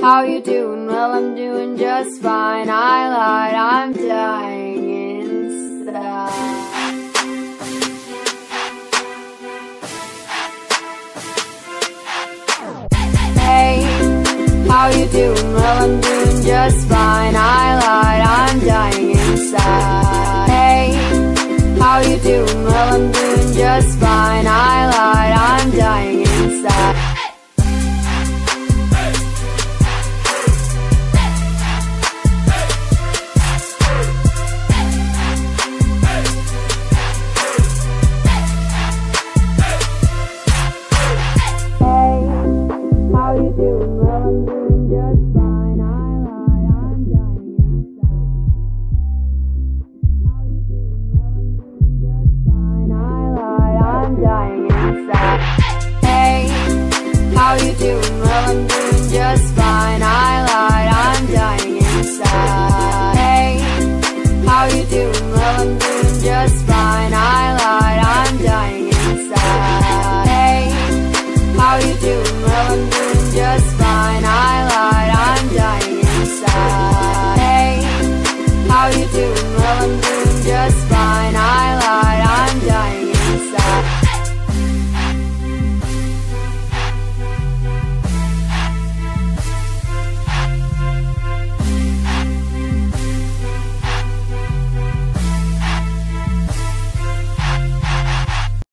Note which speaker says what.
Speaker 1: how you doing? Well, I'm doing just fine. I lied, I'm dying inside. Hey, how you doing? Well, I'm doing just fine. I lied, I'm dying inside. Hey, how you doing? Well, I'm doing just fine. I lied, I'm dying inside. How you doing? Well, I'm doing just fine. I lied, I'm dying inside. Hey, how you doing? Well, I'm doing just fine. I lied, I'm dying inside. Hey, how you doing? Well, I'm doing just fine. I lied, I'm dying inside. Hey, how you doing? Well, I'm doing